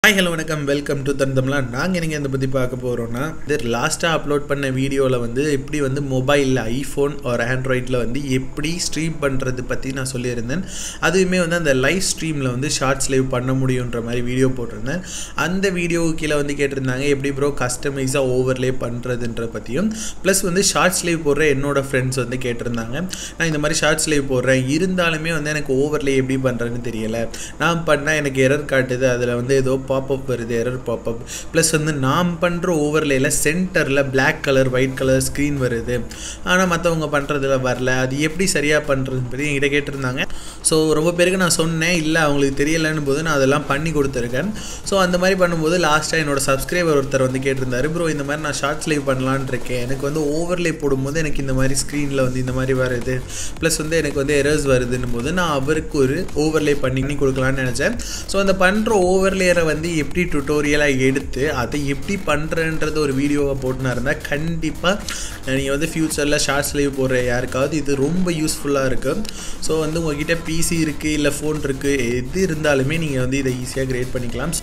Hi, hello, welcome to Tandamla. நாங்கள் நீங்கள் இந்த பற்றி பார்க்க போகிறோன்னா இது லாஸ்ட்டாக அப்லோட் பண்ண வீடியோவில் வந்து எப்படி வந்து மொபைலில் ஐஃபோன் ஒரு ஆண்ட்ராய்டில் வந்து எப்படி ஸ்ட்ரீம் பண்ணுறது பற்றி நான் சொல்லியிருந்தேன். அதுவுமே வந்து அந்த லைவ் ஸ்ட்ரீமில் வந்து ஷார்ட்ஸ் லைவ் பண்ண முடியுன்ற மாதிரி வீடியோ போட்டிருந்தேன். அந்த வீடியோவுக்கு கீழே வந்து கேட்டிருந்தாங்க எப்படி ப்ரோ கஸ்டமைஸாக ஓவர்லே பண்ணுறதுன்ற பற்றியும் ப்ளஸ் வந்து ஷார்ட்ஸ் லைவ் போடுற என்னோடய ஃப்ரெண்ட்ஸ் வந்து கேட்டிருந்தாங்க. நான் இந்த மாதிரி ஷார்ட்ஸ் லைவ் போடுறேன், இருந்தாலுமே வந்து எனக்கு ஓவர்லே எப்படி பண்ணுறதுன்னு தெரியலை, நான் பண்ணால் எனக்கு எரர் காட்டுது, அதில் வந்து ஏதோ பாப்அப் வருது, எரர் பாப்அப், ப்ளஸ் வந்து நாம் பண்ணுற ஓவர்லேயில் சென்டரில் black colour white colour screen வருது, ஆனால் மற்றவங்க பண்ணுறதுல வரல, அது எப்படி சரியாக பண்ணுறதுன்னு பற்றி என்கிட்ட கேட்டிருந்தாங்க. ஸோ ரொம்ப பேருக்கு நான் சொன்னேன், இல்லை அவங்களுக்கு தெரியலைன்னு போது நான் அதெல்லாம் பண்ணி கொடுத்துருக்கேன். ஸோ அந்த மாதிரி பண்ணும்போது லாஸ்ட்டாக என்னோடய சப்ஸ்கிரைபர் ஒருத்தர் வந்து கேட்டிருந்தாரு, ப்ரோ இந்த மாதிரி நான் ஷார்ட்ஸ் லைவ் பண்ணலான்னு இருக்கேன், எனக்கு வந்து ஓவர்லே போடும்போது எனக்கு இந்த மாதிரி ஸ்க்ரீனில் வந்து இந்த மாதிரி வருது, ப்ளஸ் வந்து எனக்கு வந்து எரர்ஸ் வருதுன்னும் போது நான் அவருக்கு ஒரு ஓவர்லே பண்ணி கொடுக்கலான்னு நினச்சேன். ஸோ அந்த பண்ணுற ஓவர்லேயரை வந்து எப்படி டுட்டோரியலாக எடுத்து அதை எப்படி பண்ணுறன்றது ஒரு வீடியோவை போட்டுனா இருந்தால் கண்டிப்பாக நீங்கள் வந்து ஃப்யூச்சரில் ஷார்ட்ஸ் லைவ் போடுற யாருக்காவது இது ரொம்ப யூஸ்ஃபுல்லாக இருக்கும். ஸோ வந்து உங்கள்கிட்ட பிசி இருக்குது இல்லை ஃபோன் இருக்குது, எது இருந்தாலுமே நீங்கள் வந்து இதை ஈஸியாக கிரியேட் பண்ணிக்கலாம்.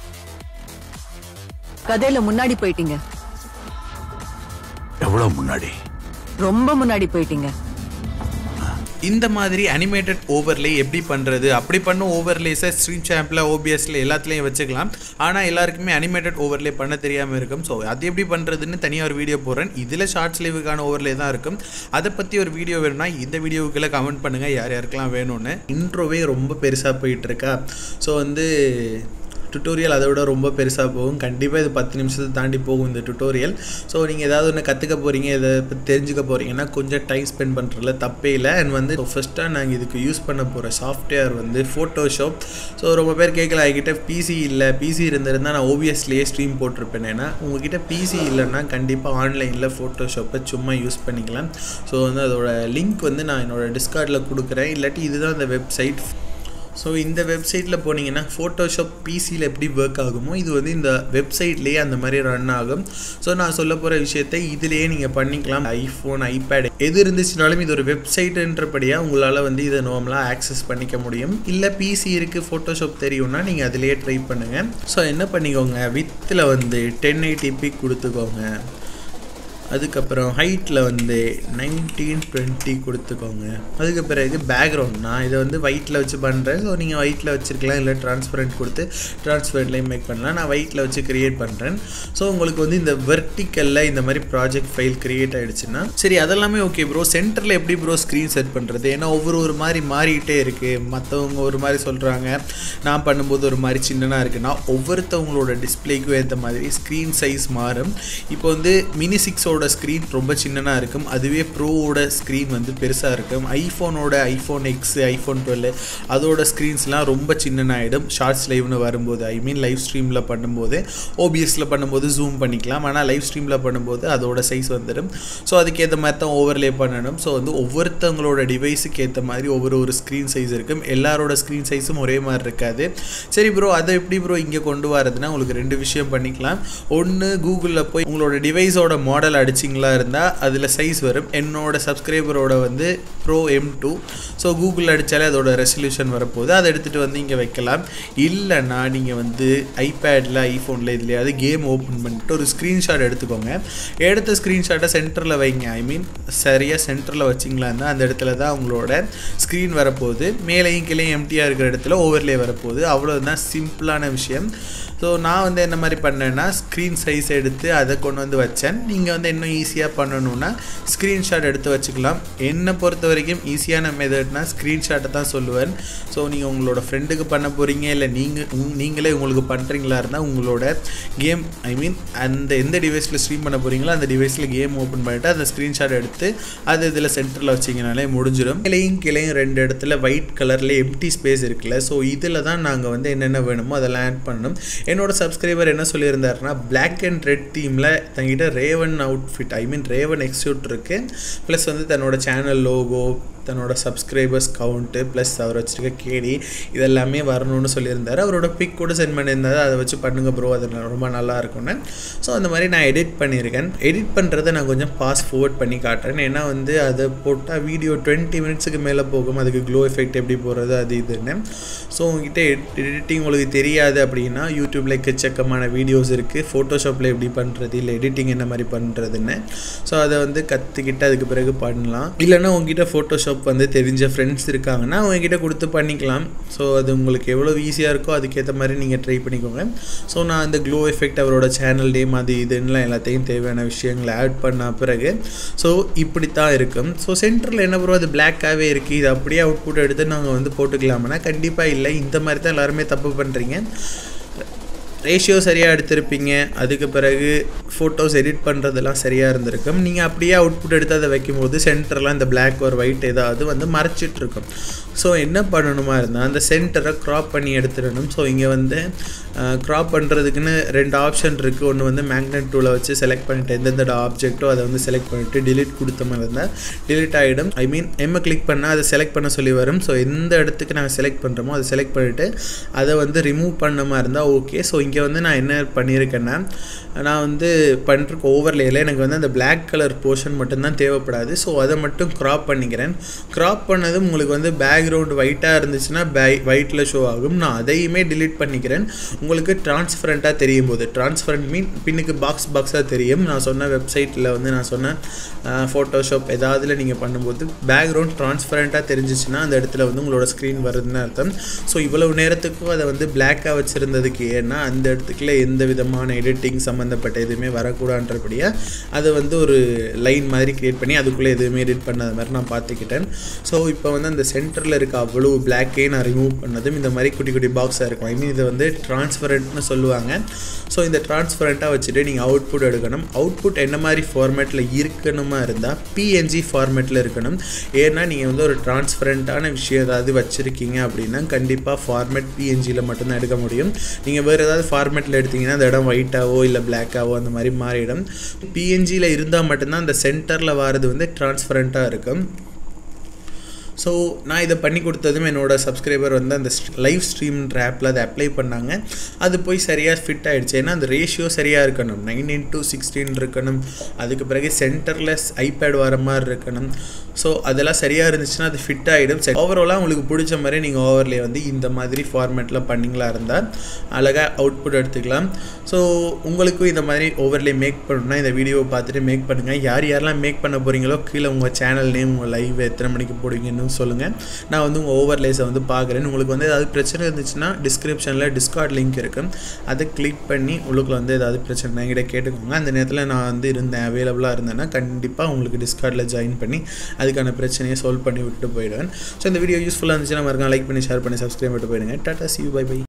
கதையில முன்னாடி போயிட்டீங்க. எவ்வளவு முன்னாடி? ரொம்ப முன்னாடி போயிட்டீங்க. இந்த மாதிரி அனிமேட்டட் ஓவர்லே எப்படி பண்ணுறது, அப்படி பண்ண ஓவர்லேஸை ஸ்ட்ரீம் சாம்பில் ஓபிஎஸ்ல எல்லாத்துலேயும் வச்சுக்கலாம். ஆனால் எல்லாருக்குமே அனிமேட்டட் ஓவர்லே பண்ண தெரியாமல் இருக்கும். ஸோ அது எப்படி பண்ணுறதுன்னு தனியாக ஒரு வீடியோ போடுறேன். இதில் ஷார்ட்ஸ் லைவுக்கான ஓவர்லே தான் இருக்கும். அதை பற்றி ஒரு வீடியோ வேணும்னா இந்த வீடியோவுக்குள்ளே கமெண்ட் பண்ணுங்கள் யார் யாருக்கெல்லாம் வேணும்னு. இன்ட்ரோவே ரொம்ப பெருசாக போயிட்டுருக்கா. ஸோ வந்து டுட்டோரியல் அதை விட ரொம்ப பெருசாக போகும். கண்டிப்பாக இது 10 நிமிஷத்தை தாண்டி போகும் இந்த டுட்டோரியல். ஸோ நீங்கள் ஏதாவது ஒன்று கற்றுக்க போகிறீங்க, இதை பற்றி தெரிஞ்சுக்க போகிறீங்கன்னா கொஞ்சம் டைம் ஸ்பெண்ட் பண்ணுறதுல தப்பே இல்லை. அண்ட் வந்து ஃபஸ்ட்டாக நாங்கள் இதுக்கு யூஸ் பண்ண போகிற சாஃப்ட்வேர் வந்து ஃபோட்டோஷாப். ஸோ ரொம்ப பேர் கேட்கல, என்கிட்ட பிசி இல்லை, பிசி இருந்திருந்தால் நான் ஓபிஎஸ்லேயே ஸ்ட்ரீம் போட்டிருப்பேன். ஏன்னா உங்கள்கிட்ட பிசி இல்லைன்னா கண்டிப்பாக ஆன்லைனில் ஃபோட்டோஷாப்பை சும்மா யூஸ் பண்ணிக்கலாம். ஸோ வந்து அதோட லிங்க் வந்து நான் என்னோடய டிஸ்கார்டில் கொடுக்குறேன், இல்லாட்டி இதுதான் அந்த வெப்சைட். ஸோ இந்த வெப்சைட்டில் போனீங்கன்னா ஃபோட்டோஷாப் பிசியில் எப்படி ஒர்க் ஆகுமோ இது வந்து இந்த வெப்சைட்லேயே அந்த மாதிரி ரன் ஆகும். ஸோ நான் சொல்ல போகிற விஷயத்தை இதிலேயே நீங்கள் பண்ணிக்கலாம். ஐஃபோன், ஐபேட் எது இருந்துச்சுனாலும் இது ஒரு வெப்சைட்டுன்றபடியாக உங்களால் வந்து இதை நார்மலாக ஆக்சஸ் பண்ணிக்க முடியும். இல்லை பிசி இருக்குது, ஃபோட்டோஷாப் தெரியும்னா நீங்கள் அதிலேயே ட்ரை பண்ணுங்கள். ஸோ என்ன பண்ணிக்கோங்க, வித்தில் வந்து 1080p கொடுத்துக்கோங்க. அதுக்கப்புறம் ஹைட்டில் வந்து 1920 கொடுத்துக்கோங்க. அதுக்கு பிறகு பேக்ரவுண்ட் நான் இதை வந்து ஒயிட்டில் வச்சு பண்ணுறேன். ஸோ நீங்கள் ஒயிட்டில் வச்சுருக்கலாம், இல்லை ட்ரான்ஸ்பரண்ட் கொடுத்து ட்ரான்ஸ்பரண்ட்லேயும் மேக் பண்ணலாம். நான் ஒயிட்டில் வச்சு க்ரியேட் பண்ணுறேன். ஸோ உங்களுக்கு வந்து இந்த வெர்டிக்கலில் இந்த மாதிரி ப்ராஜெக்ட் ஃபைல் க்ரியேட் ஆகிடுச்சுன்னா சரி, அதெல்லாமே ஓகே ப்ரோ. சென்டரில் எப்படி ப்ரோ ஸ்க்ரீன் செட் பண்ணுறது? ஏன்னா ஒரு மாதிரி மாறிக்கிட்டே இருக்குது. மற்றவங்க ஒரு மாதிரி சொல்கிறாங்க, நான் பண்ணும்போது ஒரு மாதிரி சின்னதாக இருக்குன்னா ஒவ்வொருத்தவங்களோட டிஸ்பிளேக்கும் ஏற்ற மாதிரி ஸ்க்ரீன் சைஸ் மாறும். இப்போ வந்து மினி 6ஓட ஸ்க்ரீன் ரொம்ப சின்னதாக இருக்கும், அதுவே ப்ரோவோட ஸ்க்ரீன் வந்து பெருசாக இருக்கும். ஐஃபோன் எக்ஸ், ஐஃபோன் 12 அதோட ஸ்க்ரீன்ஸ்லாம் ரொம்ப சின்னனாகிடும் ஷார்ட்ஸ் லைவ்னு வரும்போது. ஐ மீன் லைவ் ஸ்ட்ரீமில் பண்ணும்போது ஓபிஎஸில் பண்ணும்போது ஜூம் பண்ணிக்கலாம், ஆனால் லைவ் ஸ்ட்ரீமில் பண்ணும்போது அதோட சைஸ் வந்துடும். ஸோ அதுக்கேற்ற மாதிரி தான் ஓவர்லே பண்ணணும். ஸோ வந்து ஒவ்வொருத்தவங்களோட டிவைஸுக்கு ஏற்ற மாதிரி ஒரு ஸ்க்ரீன் சைஸ் இருக்கும். எல்லாரோட ஸ்க்ரீன் சைஸும் ஒரே மாதிரி இருக்காது. சரி ப்ரோ, அதை எப்படி ப்ரோ இங்கே கொண்டு வரதுன்னா உங்களுக்கு 2 விஷயம் பண்ணிக்கலாம். ஒன்று, கூகுளில் போய் உங்களோட டிவைஸோட மாடல் அடிச்சிங்களா இருந்தால் அதில் சைஸ் வரும். என்னோட சப்ஸ்கிரைபரோட வந்து ப்ரோ M2. ஸோ கூகுளில் அடித்தாலே அதோட ரெசல்யூஷன் வரப்போகுது. அதை எடுத்துகிட்டு வந்து இங்கே வைக்கலாம். இல்லைன்னா நீங்கள் வந்து ஐபேடில், ஐஃபோனில் இதுலையாவது கேம் ஓப்பன் பண்ணிட்டு ஒரு ஸ்க்ரீன்ஷாட் எடுத்துக்கோங்க. எடுத்த ஸ்க்ரீன்ஷாட்டை சென்டரில் வைங்க. ஐ மீன் சரியாக சென்டரில் வச்சிங்களான்னா அந்த இடத்துல தான் உங்களோட ஸ்க்ரீன் வரப்போகுது. மேலேயும் கீழேயும் எம்டியாக இருக்கிற இடத்துல ஓவர்லே வரப்போகுது. அவ்வளோதான், சிம்பிளான விஷயம். ஸோ நான் வந்து என்ன மாதிரி பண்ணேன்னா ஸ்க்ரீன் சைஸ் எடுத்து அதை கொண்டு வந்து வச்சேன். நீங்கள் வந்து இன்னும் ஈஸியாக பண்ணணுன்னா ஸ்க்ரீன்ஷாட் எடுத்து வச்சுக்கலாம். என்னை பொறுத்த வரைக்கும் ஈஸியான மெத்தட்னா ஸ்க்ரீன்ஷாட்டை தான் சொல்லுவேன். ஸோ நீங்கள் உங்களோட ஃப்ரெண்டுக்கு பண்ண போகிறீங்க, இல்லை நீங்களே உங்களுக்கு பண்ணுறீங்களா இருந்தால் உங்களோட கேம், ஐ மீன் அந்த எந்த டிவைஸில் ஸ்ட்ரீம் பண்ண போகிறீங்களோ அந்த டிவைஸில் கேம் ஓப்பன் பண்ணிவிட்டு அந்த ஸ்க்ரீன்ஷாட் எடுத்து அது இதில் சென்டரில் வச்சிங்கனாலே முடிஞ்சிடும். கிளையும் 2 இடத்துல ஒயிட் கலரில் எம்டி ஸ்பேஸ் இருக்குல்ல, ஸோ இதில் தான் நாங்கள் வந்து என்னென்ன வேணுமோ அதெல்லாம் ஆட் பண்ணணும். என்னோட சப்ஸ்கிரைபர் என்ன சொல்லியிருந்தாருன்னா, பிளாக் அண்ட் ரெட் தீமில் தங்கிட்ட Raven outfit, I mean Raven எக்ஸ்யூட் இருக்குது, ப்ளஸ் வந்து தன்னோட சேனல் லோகோ, தன்னோட சப்ஸ்கிரைபர்ஸ் கவுண்ட்டு ப்ளஸ் அவர் வச்சுருக்க கேடி இதெல்லாமே வரணும்னு சொல்லியிருந்தார். அவரோட பிக் கூட சென்ட் பண்ணியிருந்தாரு, அதை வச்சு பண்ணுங்க ப்ரோ, அது ரொம்ப நல்லா இருக்கும்னு. ஸோ அந்த மாதிரி நான் எடிட் பண்ணியிருக்கேன். எடிட் பண்ணுறதை நான் கொஞ்சம் பாஸ் ஃபார்வர்ட் பண்ணி காட்டுறேன். ஏன்னா வந்து அதை போட்டால் வீடியோ 20 மினிட்ஸுக்கு மேலே போகும். அதுக்கு க்ளோ எஃபெக்ட் எப்படி போடுறது அது இதுன்னு. ஸோ உங்ககிட்ட எடிட்டிங் உங்களுக்கு தெரியாது அப்படின்னா யூடியூப் யூடியூப்பில் எக்கச்சக்கமான வீடியோஸ் இருக்குது ஃபோட்டோஷாப்பில் எப்படி பண்ணுறது இல்லை எடிட்டிங் என்ன மாதிரி பண்ணுறதுன்னு. ஸோ அதை வந்து கற்றுக்கிட்டு அதுக்கு பிறகு பண்ணலாம். இல்லைனா உங்ககிட்ட ஃபோட்டோஷாப் வந்து தெரிஞ்ச ஃப்ரெண்ட்ஸ் இருக்காங்கன்னா அவங்ககிட்ட கொடுத்து பண்ணிக்கலாம். ஸோ அது உங்களுக்கு எவ்வளோ ஈஸியாக இருக்கோ அதுக்கேற்ற மாதிரி நீங்கள் ட்ரை பண்ணிக்கோங்க. ஸோ நான் அந்த க்ளோ எஃபெக்ட் அவரோட சேனல் நேம் அது இதுன்னெலாம் எல்லாத்தையும் தேவையான விஷயங்களை ஆட் பண்ண பிறகு ஸோ இப்படி தான் இருக்கும். ஸோ சென்டரில் என்ன ப்ரோ அது பிளாக்காகவே இருக்குது, இது அப்படியே அவுட்புட் எடுத்து நாங்கள் வந்து போட்டுக்கலாம்னா கண்டிப்பாக இல்லை. இந்த மாதிரி தான் எல்லாருமே தப்பு பண்ணுறீங்க. ரேஷியோ சரியாக எடுத்திருப்பீங்க, அதுக்கு பிறகு ஃபோட்டோஸ் எடிட் பண்ணுறதெல்லாம் சரியாக இருந்திருக்கும். நீங்கள் அப்படியே அவுட்புட் எடுத்து அதை வைக்கும்போது சென்டர்லாம் இந்த பிளாக் ஒரு ஒயிட் ஏதாவது வந்து மறைச்சிட்ருக்கும். ஸோ என்ன பண்ணணுமா இருந்தால் அந்த சென்டரை க்ராப் பண்ணி எடுத்துடணும். ஸோ இங்கே வந்து க்ராப் பண்ணுறதுக்குன்னு 2 ஆப்ஷன் இருக்குது. ஒன்று வந்து மேக்னெட் டூலை வச்சு செலக்ட் பண்ணிவிட்டு எந்தெந்த ஆப்ஜெக்ட்டோ அதை வந்து செலக்ட் பண்ணிவிட்டு டிலீட் கொடுத்த மாதிரி இருந்தால் டிலீட் ஆகிடும். ஐ மீன் எம்மை கிளிக் பண்ணால் அதை செலக்ட் பண்ண சொல்லி வரும். ஸோ எந்த இடத்துக்கு நாங்கள் செலக்ட் பண்ணுறோமோ அதை செலக்ட் பண்ணிவிட்டு அதை வந்து ரிமூவ் பண்ண மாதிரி இருந்தால் ஓகே. ஸோ இங்கே வந்து நான் என்ன பண்ணியிருக்கேன்னா நான் வந்து பண்ணுறக்கு ஓவர்லேயில் எனக்கு வந்து அந்த பிளாக் கலர் போர்ஷன் மட்டும்தான் தேவைப்படாது. ஸோ அதை மட்டும் க்ராப் பண்ணிக்கிறேன். க்ராப் பண்ணதும் உங்களுக்கு வந்து பேக்ரவுண்ட் ஒயிட்டாக இருந்துச்சுன்னா ஒயிட்டில் ஷோ ஆகும். நான் அதையுமே டிலீட் பண்ணிக்கிறேன். உங்களுக்கு டிரான்ஸ்பரண்ட்டாக தெரியும் போது, டிரான்ஸ்பரண்ட் மீன் பின்னுக்கு பாக்ஸாக தெரியும். நான் சொன்ன வெப்சைட்டில் வந்து நான் சொன்ன ஃபோட்டோஷாப் ஏதாவதுல நீங்கள் பண்ணும்போது பேக்ரவுண்ட் டிரான்ஸ்பரண்ட்டாக தெரிஞ்சிச்சுன்னா அந்த இடத்துல வந்து உங்களோட ஸ்க்ரீன் வருதுன்னு அர்த்தம். ஸோ இவ்வளவு நேரத்துக்கும் அதை வந்து பிளாக்காக வச்சுருந்ததுக்கு ஏன்னா அந்த இடத்துக்குள்ள எந்த விதமான எடிட்டிங் சம்மந்தப்பட்ட எதுவுமே வரக்கூடாதுன்றபடியாக அதை வந்து ஒரு லைன் மாதிரி க்ரியேட் பண்ணி அதுக்குள்ளே எதுவுமே எடிட் பண்ணாத மாதிரி நான் பார்த்துக்கிட்டேன். ஸோ இப்போ வந்து அந்த சென்டரில் இருக்க அவ்வளோ பிளாக்கே நான் ரிமூவ் பண்ணதும் இந்த மாதிரி குட்டி குட்டி பாக்ஸாக இருக்கும். ஐ மீன் இதை வந்து டிரான்ஸ்பரண்ட்னு சொல்லுவாங்க. ஸோ இந்த டிரான்ஸ்பரண்ட்டாக வச்சுட்டு நீங்கள் அவுட்புட் எடுக்கணும். அவுட்புட் என்ன மாதிரி ஃபார்மேட்டில் இருக்கணுமா இருந்தால் PNG ஃபார்மேட்டில் இருக்கணும். ஏன்னா நீங்கள் வந்து ஒரு டிரான்ஸ்பரண்ட்டான விஷயம் ஏதாவது வச்சுருக்கீங்க அப்படின்னா கண்டிப்பாக ஃபார்மேட் PNGயில் மட்டும்தான் எடுக்க முடியும். நீங்கள் வேறு ஏதாவது ஃபார்மேட்டில் எடுத்திங்கன்னா அந்த இடம் ஒயிட்டாவோ இல்லை பிளாக்காவோ அந்த மாதிரி மாறிடும். PNGயில் இருந்தால் மட்டும்தான் அந்த சென்டரில் வாரது வந்து டிரான்ஸ்பரண்ட்டாக இருக்கும். ஸோ நான் இதை பண்ணி கொடுத்ததும் என்னோடய சப்ஸ்கிரைபர் வந்து அந்த லைவ் ஸ்ட்ரீம்ன்ற ஆப்பில் அதை அப்ளை பண்ணாங்க. அது போய் சரியாக ஃபிட் ஆகிடுச்சு. ஏன்னா அந்த ரேஷியோ சரியாக இருக்கணும், 9:16 இருக்கணும். அதுக்கு பிறகு சென்டரில் ஐபேட் வர மாதிரி இருக்கணும். ஸோ அதெல்லாம் சரியாக இருந்துச்சுன்னா அது ஃபிட் ஆகிடும். ஓவராலாக உங்களுக்கு பிடிச்ச மாதிரி நீங்கள் ஓவர்லே வந்து இந்த மாதிரி ஃபார்மேட்டில் பண்ணிங்களா இருந்தால் அழகாக அவுட்புட் எடுத்துக்கலாம். ஸோ உங்களுக்கும் இந்த மாதிரி ஓவர்லே மேக் பண்ணணும்னா இந்த வீடியோவை பார்த்துட்டு மேக் பண்ணுங்கள். யாரெல்லாம் மேக் பண்ண போகிறீங்களோ கீழே உங்கள் சேனல் நேம், உங்கள் லைவ் எத்தனை மணிக்கு போடுவீங்கன்னு சொல்லுங்கள். நான் வந்து உங்கள் ஓவர்லேஸை வந்து பார்க்குறேன். உங்களுக்கு வந்து ஏதாவது பிரச்சனை இருந்துச்சுன்னா டிஸ்கிரிப்ஷனில் டிஸ்கார்ட் லிங்க் இருக்குது, அதை கிளிக் பண்ணி உங்களுக்கு வந்து ஏதாவது பிரச்சனை என்கிட்ட கேட்டுக்கோங்க. அந்த நேரத்தில் நான் வந்து இருந்தேன், அவைலபிளாக இருந்தேன்னா கண்டிப்பாக உங்களுக்கு டிஸ்கார்டில் ஜாயின் பண்ணி அதுக்கான பிரச்சனையை சால்வ் பண்ணி விட்டுட்டு போயிடுவேன். ஸோ இந்த வீடியோ யூஸ்ஃபுல்லாக இருந்துச்சுன்னா மறக்காம லைக் பண்ணி ஷேர் பண்ணி சப்ஸ்கிரைப் பண்ணிட்டு போயிடுங்க. Tata, see you, bye bye.